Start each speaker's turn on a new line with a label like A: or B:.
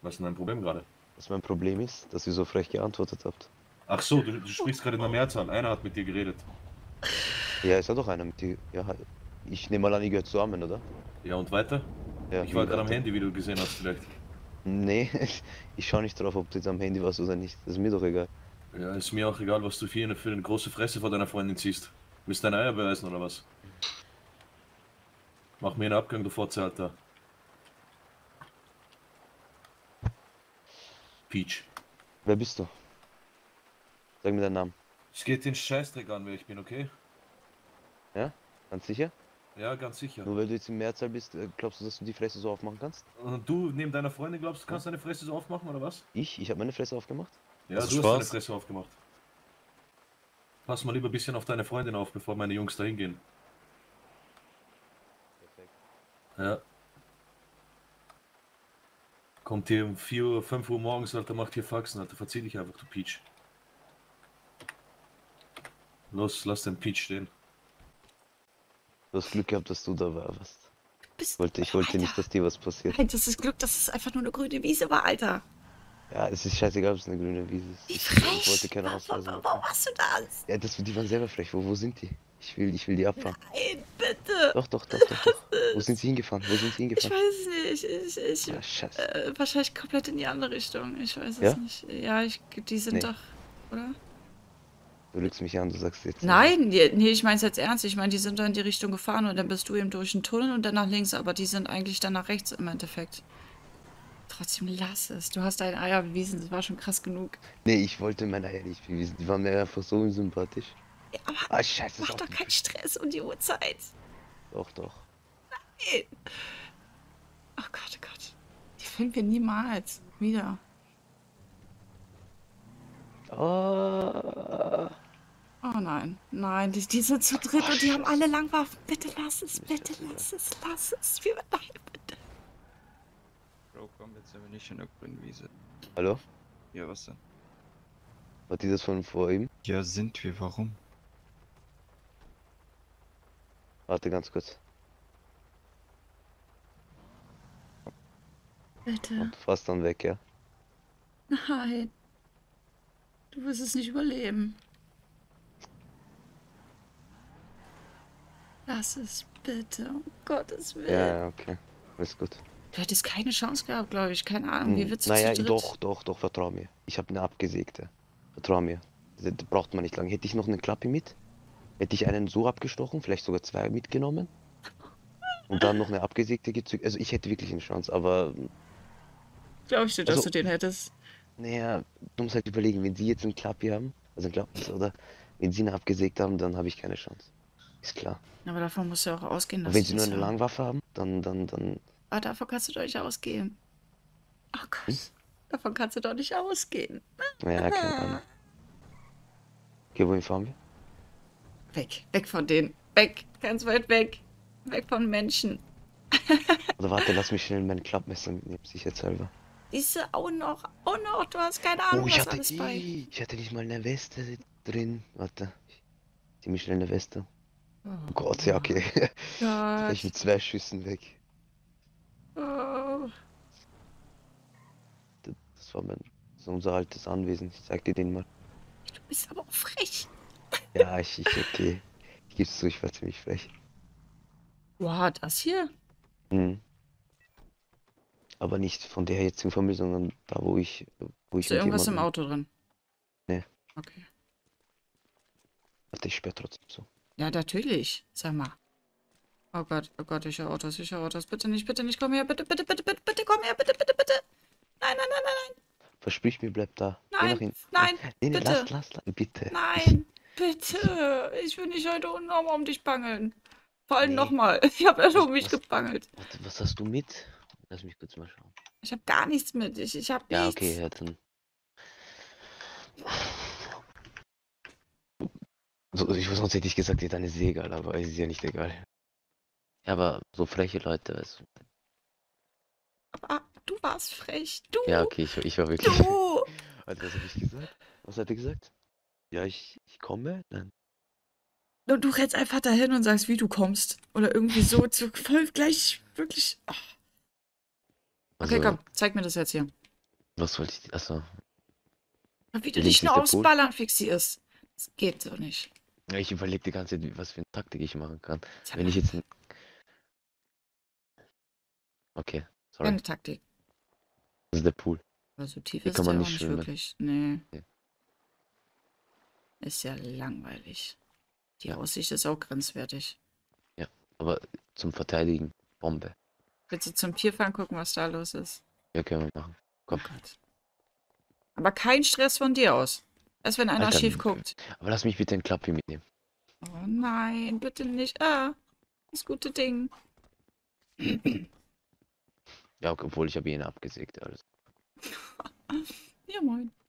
A: Was ist denn dein Problem gerade?
B: Was mein Problem ist, dass ihr so frech geantwortet habt.
A: Ach so, du sprichst gerade in der Mehrzahl. Einer hat mit dir geredet.
B: Ja, ist ja doch einer mit dir. Ja, ich nehme mal an, ihr gehört zusammen, oder?
A: Ja, und weiter?
B: Ja,
A: Ich
B: wie
A: war gerade am
B: weiter?
A: Handy, wie du gesehen hast vielleicht.
B: Nee, ich schaue nicht drauf, ob du jetzt am Handy warst oder nicht. Das ist mir doch egal.
A: Ja, ist mir auch egal, was du für eine große Fresse vor deiner Freundin ziehst. Willst du deine Eier beweisen oder was? Mach mir einen Abgang, du Fotze, Alter. Peach.
B: Wer bist du? Sag mir deinen Namen.
A: Es geht den Scheißdreck an, wer ich bin, okay?
B: Ja? Ganz sicher?
A: Ja, ganz sicher.
B: Nur weil du jetzt im Mehrzahl bist, glaubst du, dass du die Fresse so aufmachen kannst?
A: Und du neben deiner Freundin glaubst, du kannst deine Fresse so aufmachen oder was?
B: Ich habe meine Fresse aufgemacht?
A: Ja,
B: Hast du
A: du hast deine
B: Spaß?
A: Fresse aufgemacht. Pass mal lieber ein bisschen auf deine Freundin auf, bevor meine Jungs da hingehen.
B: Perfekt.
A: Ja. Kommt hier um 4 Uhr, 5 Uhr morgens, Alter, macht hier Faxen, Alter. Verzieh dich einfach, du Peach. Los, lass den Peach stehen.
B: Du hast Glück gehabt, dass du da warst.
C: Bist,
B: Ich wollte nicht, dass dir was passiert.
C: Nein, das ist Glück, dass es einfach nur eine grüne Wiese war, Alter.
B: Ja, es ist scheißegal, ob es eine grüne Wiese ist.
C: Wie
B: Ich
C: frech.
B: wollte keine Ausweise
C: Warum
B: machen.
C: machst du das?
B: Ja, die waren selber frech. Wo sind die? Ich will die abfahren.
C: Nein, bitte.
B: Doch. Wo sind sie hingefahren? Wo sind sie
C: Ich
B: hingefahren?
C: weiß nicht. Ich
B: Ja, scheiße.
C: wahrscheinlich komplett in die andere Richtung. Ich weiß es
B: Ja?
C: nicht. Ja, die sind
B: Nee.
C: doch, oder?
B: Du lügst mich an, du sagst jetzt.
C: Nein, nee, ich meine es jetzt ernst. Ich meine, die sind da in die Richtung gefahren und dann bist du eben durch den Tunnel und dann nach links, aber die sind eigentlich dann nach rechts im Endeffekt. Trotzdem lass es. Du hast deine Eier bewiesen, das war schon krass genug.
B: Nee, ich wollte meine Eier nicht bewiesen. Die waren mir einfach so unsympathisch.
C: Ja, aber
B: Ah, scheiße.
C: mach doch keinen Stress um die Uhrzeit.
B: Doch.
C: Nein. Oh Gott. Die finden wir niemals wieder.
B: Ah.
C: Oh nein, die sind zu dritt und die haben alle Langwaffen. Bitte lass es. Nein, bitte.
D: Bro, komm, jetzt sind wir nicht in der grünen Wiese.
B: Hallo?
D: Ja, was denn?
B: War die das von vor ihm?
D: Ja, sind wir, warum?
B: Warte ganz kurz.
C: Bitte.
B: Und fast dann weg, ja?
C: Nein. Du wirst es nicht überleben. Lass es bitte, um Gottes Willen.
B: Ja, okay. Ist gut.
C: Du hättest keine Chance gehabt, glaube ich. Keine Ahnung, wie willst du
B: Naja,
C: zu dritt?
B: doch, vertrau mir. Ich habe eine abgesägte. Vertrau mir. Das braucht man nicht lange. Hätte ich noch eine Klappe mit, hätte ich einen so abgestochen, vielleicht sogar zwei mitgenommen. Und dann noch eine abgesägte gezückt. Also ich hätte wirklich eine Chance, aber
C: Glaube ich dir, dass
B: also,
C: du den hättest.
B: naja, du musst halt überlegen, wenn sie jetzt einen Klappi haben, also einen Klappis, oder wenn sie eine abgesägt haben, dann habe ich keine Chance. Ist klar.
C: Aber davon musst du auch ausgehen,
B: Und
C: dass
B: wenn
C: sie
B: sie nur
C: das
B: eine
C: haben.
B: Langwaffe haben, dann.
C: Aber davon kannst du doch nicht ausgehen. Oh Gott. Davon kannst du doch nicht ausgehen.
B: Naja, keine Ahnung. Okay, wohin fahren wir?
C: Weg von denen. Weg, ganz weit weg. Weg von Menschen.
B: Oder warte, lass mich schnell mein Klappmesser mitnehmen, sicherheitshalber.
C: Diese auch noch. Du hast keine Ahnung,
B: Oh, ich
C: was
B: hatte
C: alles bei.
B: ich hatte nicht mal eine Weste drin. Warte, ich zieh mir schnell eine Weste. Oh Gott, ja, okay. Da ich
C: Gott.
B: mit 2 Schüssen weg.
C: Oh.
B: Das war unser altes Anwesen. Ich zeig dir den mal.
C: Du bist aber auch frech.
B: Ja, okay. Ich geb's zu, ich war ziemlich frech.
C: Wow, das hier?
B: Mhm. Aber nicht von der jetzigen Familie, sondern da, wo ich
C: Ist da irgendwas im
B: jemandem-
C: Auto drin?
B: Nee.
C: Okay.
B: Warte, ich sperr trotzdem so.
C: Ja, natürlich. Sag mal. Oh Gott, ich höre Autos. Bitte nicht, komm her, bitte, komm her, bitte. Nein.
B: Versprich mir, bleib da. Geh
C: Nein,
B: nach hinten.
C: nein,
B: Nee,
C: bitte.
B: lass, bitte.
C: Nein, bitte. Ich will nicht heute nochmal um dich bangeln. Vor allem
B: Nee.
C: nochmal. Ich habe ja um mich
B: Was-
C: gebangelt.
B: Warte, was hast du mit? Lass mich kurz mal schauen.
C: Ich habe gar nichts mit. Ich habe
B: Ja,
C: nichts.
B: okay, ja, dann. Sonst hätte ich gesagt, ja, dann ist es egal, aber es ist ja nicht egal. Ja, aber so freche Leute, weißt du.
C: Aber du warst frech. Du.
B: Ja, okay, ich war wirklich.
C: Du.
B: Also, was habe ich gesagt? Was hat er gesagt? Ja, ich komme, dann.
C: Und du rennst einfach dahin und sagst, wie du kommst. Oder irgendwie so voll gleich, wirklich. Oh. Okay,
B: Also,
C: komm, zeig mir das jetzt hier.
B: Was wollte ich. Achso.
C: Wie du
B: Links
C: dich nur
B: ist der
C: aufs
B: Pool.
C: Ballern fixierst. Das geht so nicht.
B: Ja, ich überlege die ganze Zeit, was für eine Taktik ich machen kann.
C: Sag
B: Wenn
C: mal,
B: ich jetzt. Okay, sorry.
C: keine Taktik.
B: Das ist der Pool.
C: Aber so tief
B: Hier
C: ist
B: kann
C: der
B: man
C: auch
B: nicht
C: nicht
B: schwimmen.
C: wirklich. Nee.
B: Nee.
C: Ist ja langweilig. Die
B: Ja.
C: Aussicht ist auch grenzwertig.
B: Aber zum Verteidigen. Bombe.
C: Willst du zum Pier fahren, gucken, was da los ist?
B: Ja, können wir machen.
C: Oh
B: Komm.
C: Gott. Aber kein Stress von dir aus. Erst wenn einer
B: Alter,
C: schief guckt.
B: Aber lass mich bitte einen Klappi mitnehmen.
C: Oh nein, bitte nicht. Ah, das gute Ding.
B: Ja, obwohl ich habe ihn abgesägt. Alles.
C: Ja, moin.